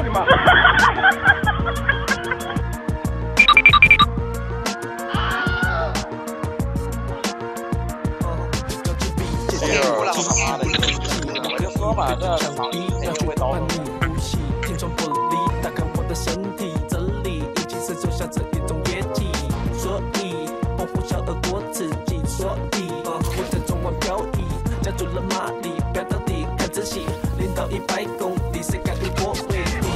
去吗？ 我就说嘛，这场地肯定会倒的。 天窗玻璃打开我的身体，这里已经承受下这一种液体，所以保护小恶过自己，所以我在中网漂移，加入了马力，飙到底看仔细，0到100公里，谁敢与我为敌？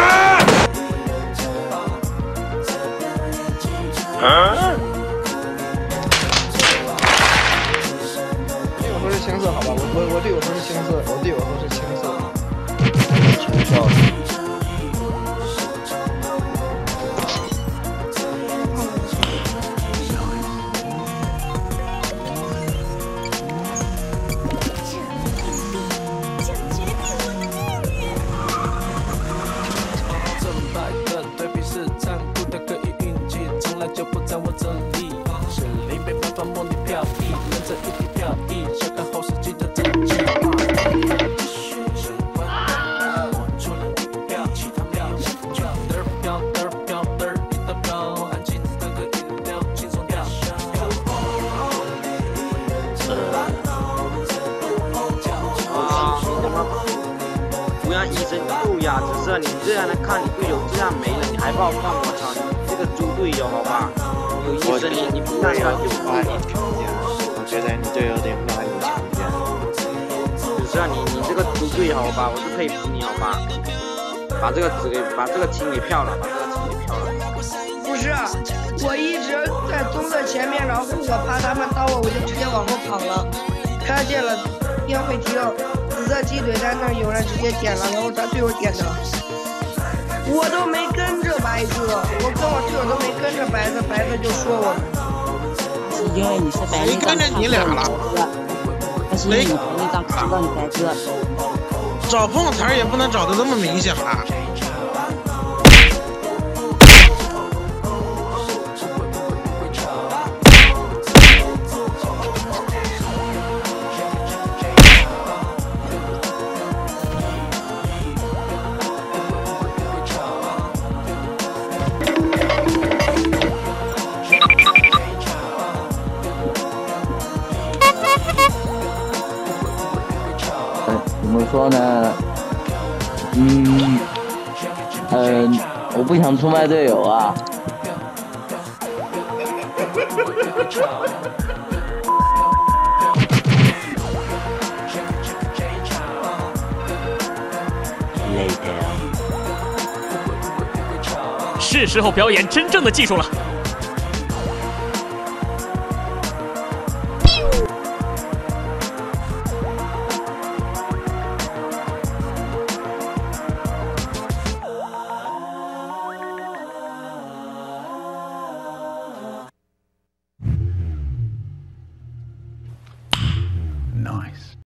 队友说是青色，好吧，我队友说是青色，我队友说是青色。 青色。 正白的对比是残酷的，可以运气从来就不在我这里，实力没办法模拟飘逸，跟着一起飘逸，想看后世纪的战绩。 不要医生不呀，只是你这样的看你队友这样没了，你还爆放，我操，你这个猪队友好吧？有医生你不看呀就不看。 我觉得你队友有点不把你强奸。 只是你这个猪队友好吧，我是佩服你好吧？把这个清给票了，把这个清给票了。 不是，我一直在棕色前面，然后我怕他们刀我就直接往后跑了，看见了烟灰厅。紫色鸡腿在那儿，有人直接点了，然后他队友点的，我都没跟着白色，我跟我队友都没跟着白色，白色就说我们。 是因为你是白内障，看不到你白色，但是因为你白内障看不到你白色。 找碰瓷儿也不能找的这么明显吧？ 怎么说呢？我不想出卖队友啊。 是时候表演真正的技术了。